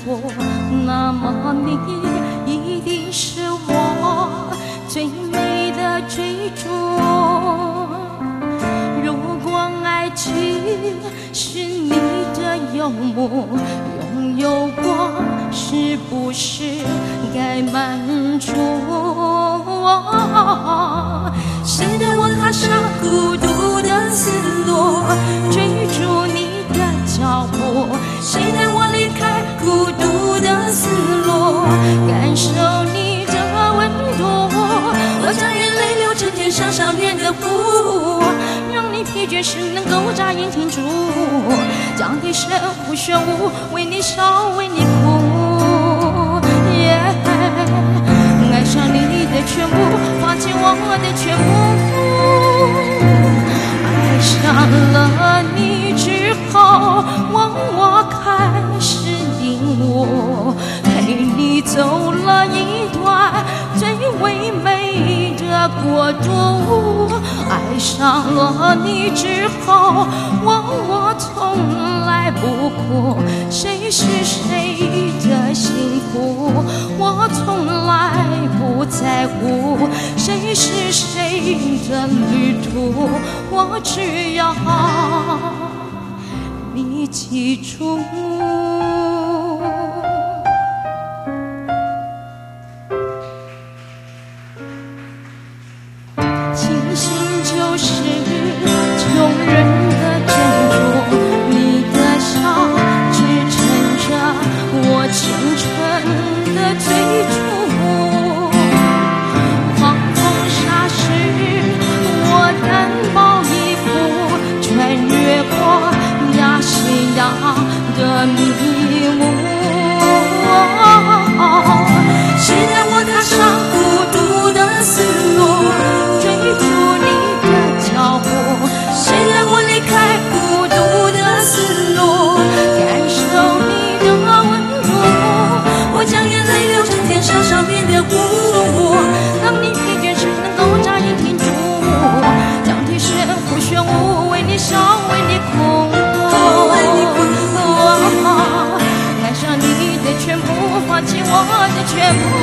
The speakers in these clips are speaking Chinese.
错，那么你一定是我最美的追逐。如果爱情是你的游牧，拥有过是不是该满足？谁带我踏上孤独的丝路，追逐你的脚步？谁带我离开孤独的丝路，感受你的温度？我将眼泪流成天上上面的湖，让你疲倦时能够眨眼停住，将地深呼玄武，为你笑为你哭。爱上你的全部，花尽我的全部。爱上了你之后，我开始领悟，陪你走了一段最唯美的国度。爱上了你之后，我从来不哭，谁是谁的幸福，我从来不在乎，谁是谁的旅途，我只要你记住。清醒就是穷人的珍珠，你的笑支撑着我青春的追逐。狂风沙时，我单薄衣服穿越过亚细亚的迷雾。谁带我踏上孤独的丝路，追逐你的脚步？谁带我离开孤独的丝路，感受你的温度？我将眼泪流成天上上面的湖，当你疲倦时能够眨眼停住，将体血呼玄武，为你笑为你哭。爱上你的全部，花尽我的全部。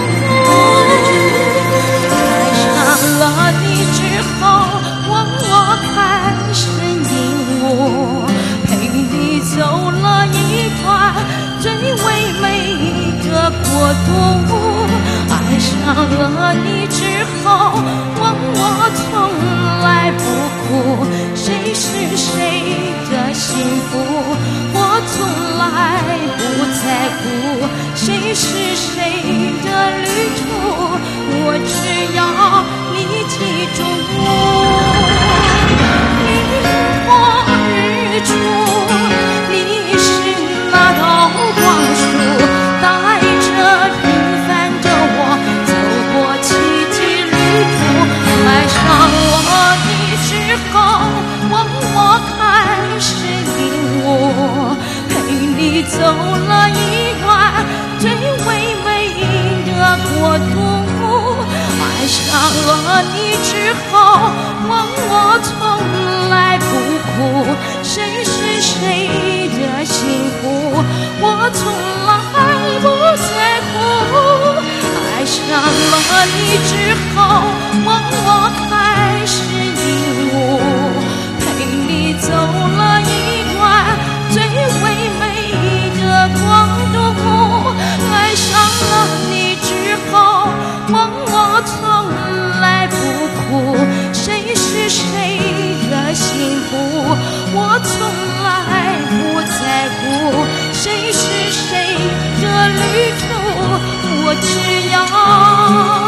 爱上了你之后，我开始领悟，陪你走了一段最唯美的国度。爱上了你之后，我从来不哭，谁是谁的幸福，我从来不在乎，谁是谁的旅途，我只要你记住。萤火日出，你是那道光束，带着平凡的我走过奇迹旅途。爱上了你之后，我开始领悟，陪你走了一段最唯美的国度。爱上了你之后，我从来不哭，谁是谁的幸福，我从来不在乎。爱上了你之后，我开始领悟，陪你走了一段最唯美的国度。爱上了你之后，我从来不哭，谁是谁的幸福，我从来不在乎，谁是谁的旅途，我只要